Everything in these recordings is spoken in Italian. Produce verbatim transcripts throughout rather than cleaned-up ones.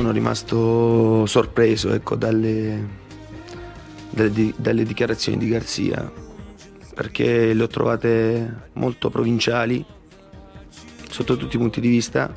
sono rimasto sorpreso, ecco, dalle, dalle, di- dalle dichiarazioni di Garzia, perché le ho trovate molto provinciali sotto tutti i punti di vista.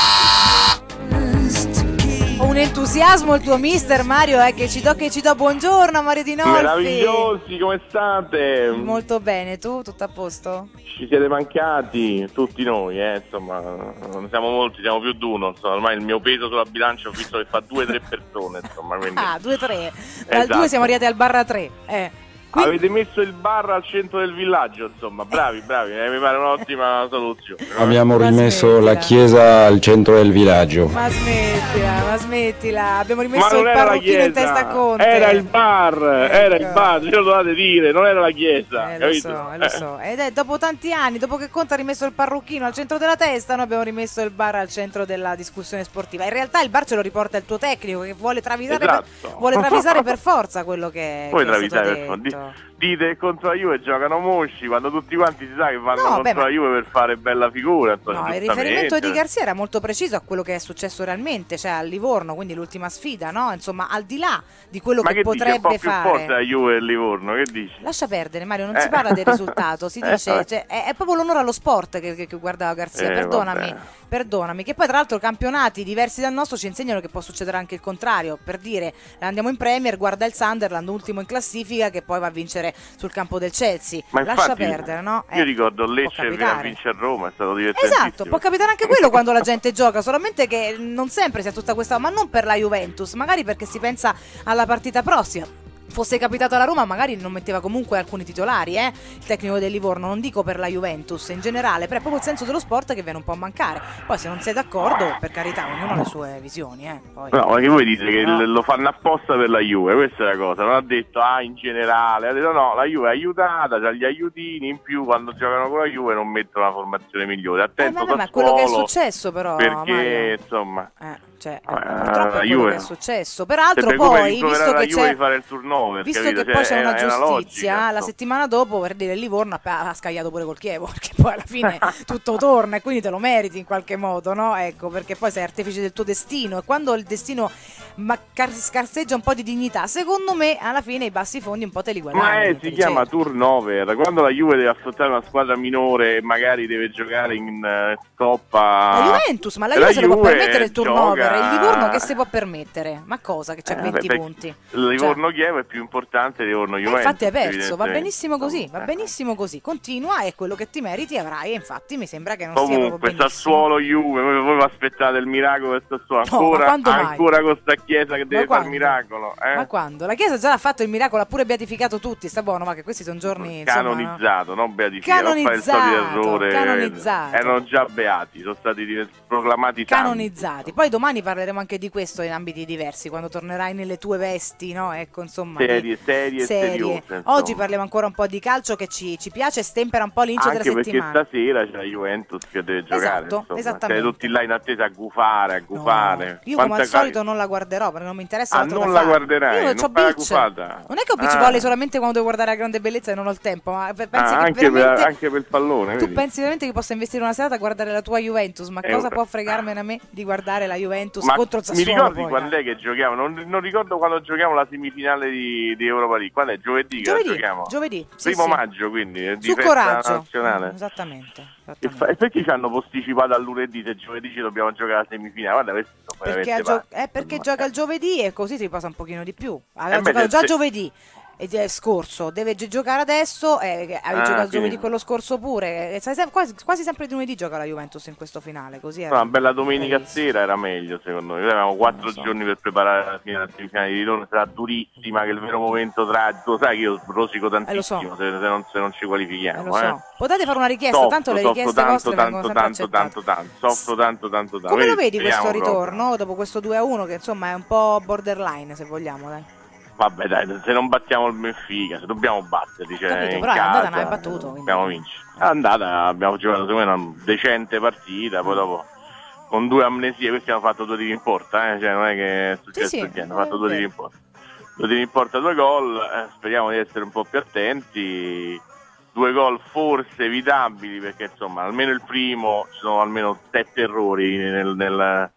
Un entusiasmo il tuo mister Mario, eh, che ci do che ci do. Buongiorno Mario Di Nolfi. Meravigliosi, come state? Molto bene, tu? Tutto a posto? Ci siete mancati, tutti noi, eh, insomma, non siamo molti, siamo più di uno, insomma, ormai il mio peso sulla bilancia ho visto che fa due o tre persone, insomma, quindi... Ah, due tre. Dal Esatto. due siamo arrivati al barra tre, eh. Quindi... Avete messo il bar al centro del villaggio, insomma, bravi, bravi, eh, mi pare un'ottima soluzione. Abbiamo Ma rimesso smettila. la chiesa al centro del villaggio. Ma smettila, ma smettila, abbiamo rimesso Ma non il era la parrucchino in chiesa, testa a Conte. era il bar, era il Ecco. bar, ce lo dovete dire, non era la chiesa, Eh, lo capito? so, eh, lo so. Ed è dopo tanti anni, dopo che Conte ha rimesso il parrucchino al centro della testa, noi abbiamo rimesso il bar al centro della discussione sportiva. In realtà il bar ce lo riporta il tuo tecnico che vuole travisare, Esatto. per, vuole travisare per forza quello che, Poi che è stato travisare per forza. detto. Dite che contro la Juve giocano mosci quando tutti quanti si sa che vanno No, contro beh, ma- la Juve per fare bella figura. insomma, No, il giustamente. riferimento di Garzia era molto preciso a quello che è successo realmente, cioè a Livorno, quindi l'ultima sfida, no? Insomma, al di là di quello Ma che, che dici, è un potrebbe po' più fare. forte la Juve del Livorno, che dici? Lascia perdere Mario, non Eh. si parla del risultato, si Eh, dice, vabbè. cioè, è, è proprio l'onore allo sport che, che, che guarda Garzia, Eh, perdonami, vabbè. perdonami, che poi tra l'altro campionati diversi dal nostro ci insegnano che può succedere anche il contrario, per dire, andiamo in Premier, guarda il Sunderland, ultimo in classifica, che poi va a vincere sul campo del Chelsea, Ma lascia infatti, perdere, no? Io Eh, ricordo può Lecce che viene a capitare. vincere a Roma, è stato divertentissimo. Esatto, può capitare anche quello quando la gente gioca, solamente che non sempre sia tutta questa, ma non per la Juventus, magari perché si pensa alla partita prossima. Fosse capitato alla Roma magari non metteva comunque alcuni titolari, eh? Il tecnico del Livorno, non dico per la Juventus in generale, però è proprio il senso dello sport che viene un po' a mancare. Poi se non sei d'accordo, per carità, ognuno ha le sue visioni, eh? Poi... No, ma che voi dite che No. l- lo fanno apposta per la Juve, questa è la cosa, non ha detto ah in generale, ha detto no, la Juve è aiutata, c'ha gli aiutini, in più quando giocano con la Juve non mettono la formazione migliore, Eh, attento vabbè, ma è quello che è Sassuolo, successo però, perché Mario. insomma... Eh, cioè, Eh, purtroppo la è quello Juve- che è successo. Peraltro Sembra come poi, rimproverare visto la che Juve c'è... di fare il turnover, Visto capito? che Cioè, poi c'è è- una è una giustizia, logica, la insomma. settimana dopo per dire il Livorno ha ha scagliato pure col Chievo, perché poi alla fine tutto torna e quindi te lo meriti in qualche modo, no? Ecco, perché poi sei artefice del tuo destino e quando il destino ma- car- scarseggia un po' di dignità, secondo me alla fine i bassi fondi un po' te li guadagni. Ma eh, te si li chiama cerchi. turnover, quando la Juve deve affrontare una squadra minore e magari deve giocare in eh, Coppa... La Juventus, ma la E Juve se lo può permettere il gioca- turnover, il Livorno che si può permettere? Ma cosa che c'ha Eh, vabbè, venti perché punti? Il Livorno-Chievo è più importante del Eh, Livorno-Juventus. infatti hai perso, va evidentemente. benissimo così, va Eh. benissimo così. Continua e quello che ti meriti avrai. E infatti mi sembra che non sia Comunque, proprio benissimo. Sassuolo-Juve, voi, voi vi aspettate il miracolo del Sassuolo, No, ma ancora, quando mai? ancora con sta Chiesa che deve fare quando? il miracolo. Eh? Ma quando? La Chiesa già l'ha fatto il miracolo, ha pure beatificato tutti. Sta buono, ma che questi sono giorni. insomma, no? Canonizzato, non beatificato, non fare il solito Canonizzato, errore. canonizzato. Erano già beati, sono stati div- proclamati tanti. Canonizzati. Poi domani parleremo anche di questo in ambiti diversi, quando tornerai nelle tue vesti, no? Ecco, insomma. di- Serie, serie, seriose, insomma. Oggi parliamo ancora un po' di calcio che ci, ci piace e stempera un po' l'inizio Anche della perché settimana. stasera c'è la Juventus che deve giocare. Esatto, insomma. esattamente. Siete tutti là in attesa a gufare, a No, gufare. io Quanta come al ca- solito non la guarderò perché non mi interessa Ah, altro non da la fare. guarderai, Io non c'ho fai la beach. gufata? Non è che ho beach Ah. volley solamente quando devo guardare la grande bellezza e non ho il tempo, ma pe- pensi Ah, che anche, veramente per, anche per il pallone, tu vedi? pensi veramente che possa investire una serata a guardare la tua Juventus? Ma Eh, cosa vabbè. può fregarmene a me di guardare la Juventus Ma contro il mi Sassuolo? ricordi poi, quando dai? è che giochiamo? Non, non ricordo quando giochiamo la semifinale di, di Europa League. Quando è? Giovedì che la Giovedì, giochiamo? giovedì, sì, Primo sì. maggio, quindi, è di Su festa coraggio. nazionale. Mm, esattamente. E, esattamente. fa- e perché ci hanno posticipato a lunedì se giovedì ci dobbiamo giocare la semifinale? Guarda, questi sono Perché, veramente ha gio- pazzi. eh, perché Ma- gioca il giovedì e così ti riposa un pochino di più. Aveva Eh, beh, giocato già se- giovedì e è scorso, deve gi- giocare adesso, eh, avevi Ah, giocato quindi- giovedì quello scorso pure. eh, sai sem- quasi, quasi sempre di lunedì gioca la Juventus in questo finale, così era No, una bella domenica previsto. sera era meglio secondo me. Noi avevamo quattro Non lo so. giorni per preparare la fine della semifinale di ritorno, sarà durissima, che è il vero momento tragico. Sai che io rosico tantissimo Eh, lo so. se, se non, se non ci Eh, qualifichiamo. lo so. eh. Potete fare una richiesta, Soffro, tanto le soffro richieste tanto, vostre tanto, vengono sempre tanto, accettate. tanto, tanto, soffro tanto, tanto, tanto. Come lo vedi questo Speriamo proprio. ritorno dopo questo due a uno che insomma è un po' borderline se vogliamo, dai. Vabbè dai, se non battiamo il Benfica, se dobbiamo batterli, cioè Capito, in però è casa, andata, non hai battuto, quindi- dobbiamo vincere. È andata, abbiamo giocato secondo me una decente partita, poi dopo con due amnesie, questi hanno fatto due tiri in porta, eh? Cioè non è che è successo Sì, sì, niente, hanno è fatto due tiri vero. in porta. Due tiri in porta, due gol, eh, speriamo di essere un po' più attenti. Due gol forse evitabili perché insomma almeno il primo ci sono almeno sette errori nel, nel,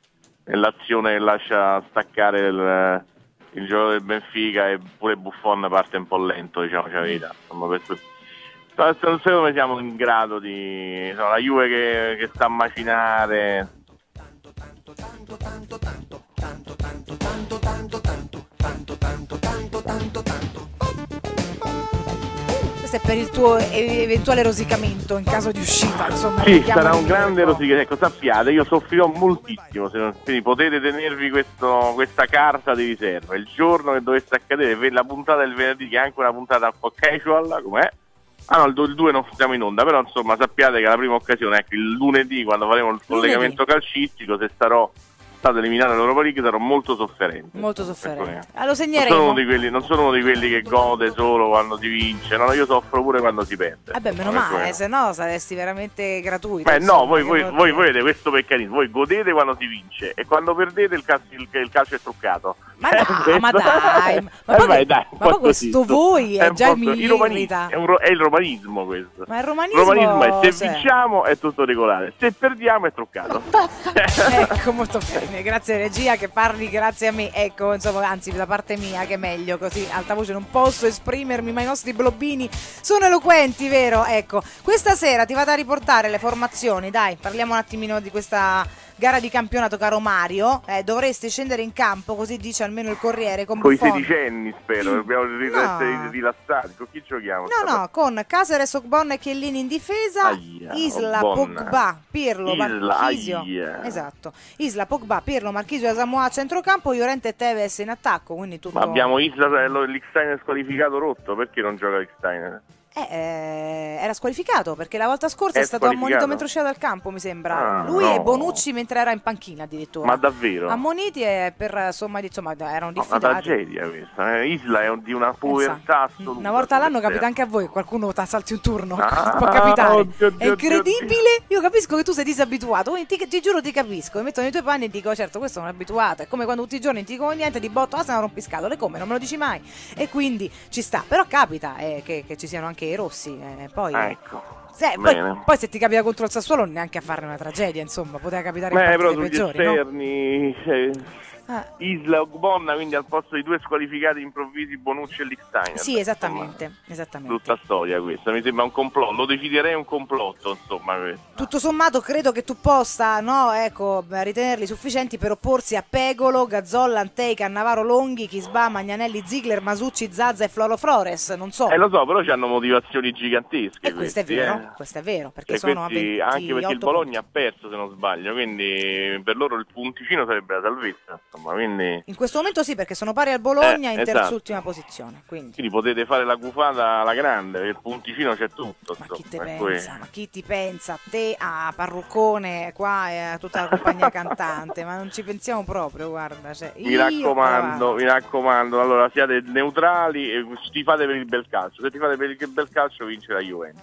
nell'azione che lascia staccare il, il gioco del Benfica, e pure Buffon parte un po' lento, diciamo la verità. Insomma, per questo non so come siamo in grado di, insomma, la Juve che, che sta a macinare. Tanto tanto tanto tanto tanto tanto tanto tanto tanto tanto tanto tanto tanto tanto tanto. Questo è per il tuo eventuale rosicamento in caso di uscita, insomma. Sì, sarà un grande rosicamento. Ecco, sappiate, io soffrirò moltissimo, se non, quindi potete tenervi questo, questa carta di riserva. Il giorno che dovesse accadere, la puntata del venerdì, che è anche una puntata un po' casual, com'è? Ah no, il due non siamo in onda, però insomma sappiate che la prima occasione, ecco, il lunedì, quando faremo il collegamento calcistico, se starò stato eliminato dall'Europa League, sarò molto sofferente. Molto sofferente. Ecco, lo segneremo. Non sono, uno di quelli, non sono uno di quelli che gode solo quando si vince, no, io soffro pure quando si perde. Eh beh, meno male, se no saresti veramente gratuito. Beh no, voi, voi, voi, voi avete questo meccanismo, voi godete quando si vince e quando perdete il calcio, il, il calcio è truccato. Ma no, ma dai, ma poi, vai, dai, ma poi questo voi è, è già mi irrita. È, un, è il romanismo questo. Ma il romanismo, il romanismo è se cioè... vinciamo è tutto regolare, se perdiamo è truccato. Ecco, molto bene, grazie regia che parli grazie a me, ecco, insomma, anzi da parte mia che è meglio, così alta voce non posso esprimermi, ma i nostri blobbini sono eloquenti, vero? Ecco, questa sera ti vado a riportare le formazioni, dai, parliamo un attimino di questa gara di campionato, caro Mario. Eh, dovreste scendere in campo, così dice almeno il Corriere, con i Buffon. sedicenni, spero, dobbiamo essere no. rilassati. Con chi giochiamo? No, no, con Caceres, Ogbonna e Chiellini in difesa, aia, Isla, Ogbonna. Pogba, Pirlo, Isla, Marchisio. Aia. Esatto. Isla, Pogba, Pirlo, Marchisio e Asamoah a centrocampo, Llorente e Tevez in attacco, quindi tutto... Ma abbiamo Isla, l'Iksteiner squalificato rotto, perché non gioca l'Iksteiner? Eh, eh, era squalificato perché la volta scorsa è, è stato ammonito mentre usciva dal campo, mi sembra. Ah, Lui no. e Bonucci mentre era in panchina addirittura. Ma davvero? Ammoniti e per insomma, insomma erano diffidati. Una tragedia questa. Isla è di una povertà assoluta. Una volta all'anno capita anche a voi, qualcuno salti un turno. Ah, può capitare. Oddio, oddio, è incredibile. Oddio. Io capisco che tu sei disabituato. Ti, ti giuro, ti capisco. Mi metto nei tuoi panni e dico: certo, questo è un abituato. È come quando tutti i giorni ti dico niente, di botto, ah, se non rompiscatole. Come? Non me lo dici mai. E quindi ci sta. Però capita eh, che, che ci siano anche i rossi. Eh. Poi, ecco, se, poi, poi se ti capita contro il Sassuolo neanche a farne una tragedia, insomma, poteva capitare in partite peggiori, esterni, no? eh, ah. Isla e Ogbonna, quindi al posto di due squalificati improvvisi, Bonucci e Lichtsteiner. Sì, esattamente, insomma, esattamente. Tutta storia questa, mi sembra un complotto, lo deciderei un complotto, insomma. Questo. Tutto sommato credo che tu possa, no, ecco, ritenerli sufficienti per opporsi a Pegolo, Gazzolla, Antei, Cannavaro, Longhi, Chisbà, Magnanelli, Ziegler, Masucci, Zazza e Floro Flores, non so. Eh lo so, però hanno motivazioni gigantesche. E questo questi, è vero, eh. questo è vero, perché e sono questi, a ventotto anche perché il Bologna punti. ha perso, se non sbaglio, quindi per loro il punticino sarebbe la salvezza, insomma, quindi... In questo momento sì, perché sono pari al Bologna eh, in esatto. terz'ultima posizione. Quindi. quindi potete fare la gufata alla grande, perché il punticino c'è tutto. Ma insomma, chi te pensa? pensa? Ma chi ti pensa? A te, a Parruccone qua e a tutta la compagnia cantante, ma non ci pensiamo proprio, guarda. Cioè, mi raccomando, mi raccomando, allora siate neutrali e ti fate per il bel calcio. Se ti fate per il bel calcio vince la Juventus.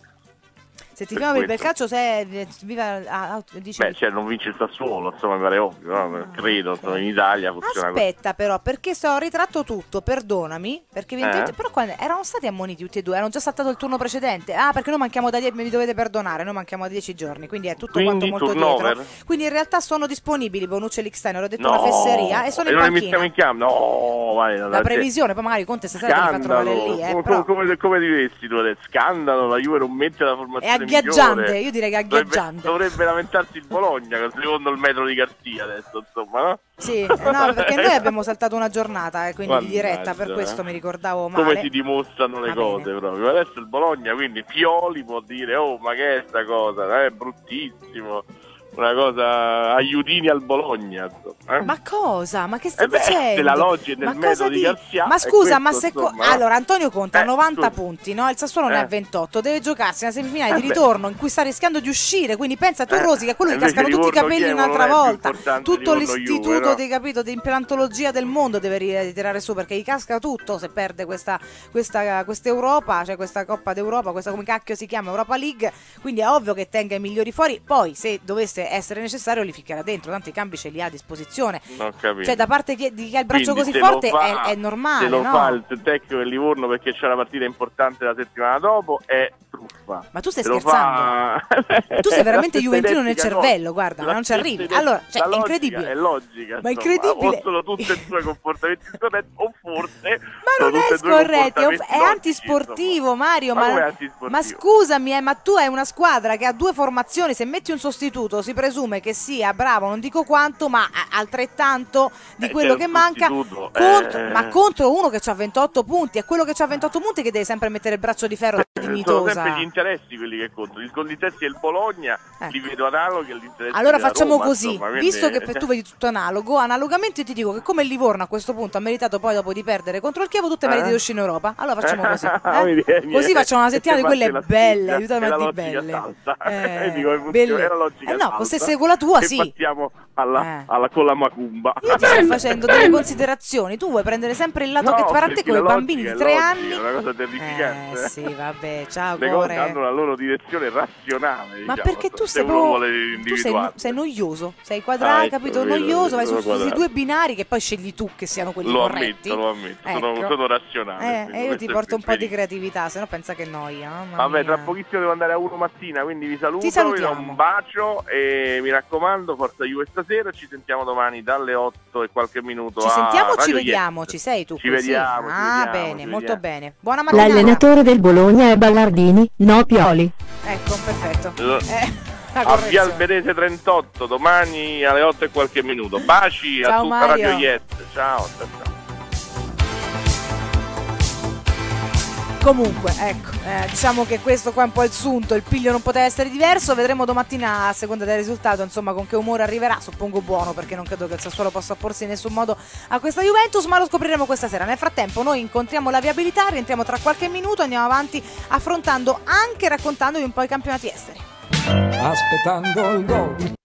Se ti chiama per il bel calcio, se viva, ah, dici... Beh, cioè non vince il Sassuolo, insomma, mi pare ovvio, no? ah, credo, okay. In Italia funziona così. Aspetta però, perché se ho ritratto tutto, perdonami, perché evidentemente, eh? Però quando erano stati ammoniti tutti e due, erano già saltato il turno precedente. Ah, perché noi manchiamo da dieci, mi dovete perdonare, noi manchiamo da dieci giorni, quindi è tutto quindi, quanto molto turnover. dietro. Quindi in realtà sono disponibili Bonucci e Lichtsteiner, ho detto no, una fesseria e sono e in non panchina. in campo. No, vai, la previsione, poi magari Conte stasera ti fa trovare lì, eh, come, però... come, come diresti tu adesso? Scandalo, la Juve non mette la formazione è agghiaggiante, migliore. Io direi che è agghiaggiante. Dovrebbe, dovrebbe lamentarsi il Bologna secondo il metro di Garzia adesso, insomma, no? Sì, no, perché noi abbiamo saltato una giornata, eh, quindi Mannaggia, di diretta, per questo mi ricordavo male. Come si dimostrano le Va cose bene. proprio. Adesso il Bologna, quindi Pioli può dire "Oh, ma che è sta cosa? È bruttissimo". Una cosa, aiutini al Bologna, eh? Ma cosa? Ma che stai eh beh, dicendo? La logica del ma metodo di Garzia. Ma scusa, questo, ma se co- insomma, allora Antonio Conte eh, ha novanta scusa. punti, no? Il Sassuolo eh. ne ha ventotto, deve giocarsi una semifinale eh di ritorno in cui sta rischiando di uscire, quindi pensa tu eh. Rosi che è quello che cascano tutti i capelli un'altra volta. Tutto l'istituto Juve, no? di, capito, di implantologia del mondo deve ritirare su perché gli casca tutto se perde questa questa questa Europa, cioè questa Coppa d'Europa, questa come cacchio si chiama Europa League, quindi è ovvio che tenga i migliori fuori, poi se dovesse essere necessario li ficcherà dentro, tanto i cambi ce li ha a disposizione. Cioè da parte di chi ha il braccio Quindi, così forte fa, è, è normale, se lo no? fa il tecnico del Livorno perché c'è una partita importante la settimana dopo è truffa. fa. Ma tu stai Te lo scherzando? fa- Tu sei veramente La juventino nel stessa cervello, cosa. guarda, La non ci stessa arrivi. identica- Allora, cioè, la è logica incredibile. È logica. Ma è insomma. incredibile. O sono tutti e due comportamenti scorretti, o forse. Ma sono non tutti è e due scorretto, è, comportamenti è logici, antisportivo, insomma. Mario. Ma Ma, come antisportivo? ma scusami, eh, ma tu hai una squadra che ha due formazioni. Se metti un sostituto, si presume che sia bravo, non dico quanto, ma a- altrettanto di Eh, quello c'è che un manca. sostituto, Contro, eh. Ma contro uno che ha ventotto punti, è quello che ha ventotto punti che deve sempre mettere il braccio di ferro Sono dignitosa. sempre gli interessi quelli che contano. Il Conditessi e il Bologna Eh. li vedo analoghi agli interessi Allora della facciamo Roma, così, insomma, quindi- visto che per tu vedi tutto analogo, analogamente io ti dico che come il Livorno a questo punto ha meritato poi dopo di perdere contro il Chievo tutte meriti Eh? di uscire in Europa. Allora facciamo così, Mi eh? viene- Così facciamo una settimana di parte quelle la belle, spinta, aiutami è a la di logica belle. salsa. Eh, Vedi come funziona? belle. È la logica Eh no, salsa. fosse con la tua, E sì. partiamo alla, Eh. alla- con la macumba. Io ti sto facendo delle considerazioni, tu vuoi prendere sempre il lato No, che per te perché con i la bambini logica di è tre logica, anni. è una cosa terrificante. Eh sì, vabbè, ciao Le cose cuore. hanno la loro direzione razionale. Ma diciamo, perché tu se sei uno proprio vuole tu sei, individuarlo. sei noioso, sei Ah, quadrato, ecco, capito? vedo, Noioso, vai su sono questi quadrato. due binari che poi scegli tu che siano quelli Lo corretti. ammetto, lo ammetto, sono, Ecco. sono razionale. Eh, quindi e io questo ti è porto un po' di felice. creatività, se no pensa che noia. Mamma Vabbè, mia. tra pochissimo devo andare a uno mattina, quindi vi saluto, Ti vi do salutiamo. un bacio e mi raccomando, forza Juve stasera, ci sentiamo domani dalle otto e qualche minuto. Ci a sentiamo o ci Radio vediamo? Yes. Ci sei tu? Ci qui? vediamo, Sì. ci Ah, vediamo, bene, ci molto vediamo. bene. Buona mattinata. L'allenatore del Bologna è Ballardini, no Pioli. Ecco, perfetto. Lo- Eh, la A Via correzione. Alberese trentotto, domani alle otto e qualche minuto. Baci Ciao, a tutta Mario. Radio Yes. Ciao, ciao, ciao. Comunque, ecco, eh, diciamo che questo qua è un po' il sunto, il piglio non poteva essere diverso, vedremo domattina a seconda del risultato, insomma, con che umore arriverà, suppongo buono, perché non credo che il Sassuolo possa opporsi in nessun modo a questa Juventus, ma lo scopriremo questa sera. Nel frattempo noi incontriamo la viabilità, rientriamo tra qualche minuto, andiamo avanti affrontando anche raccontandovi un po' i campionati esteri. Aspettando il gol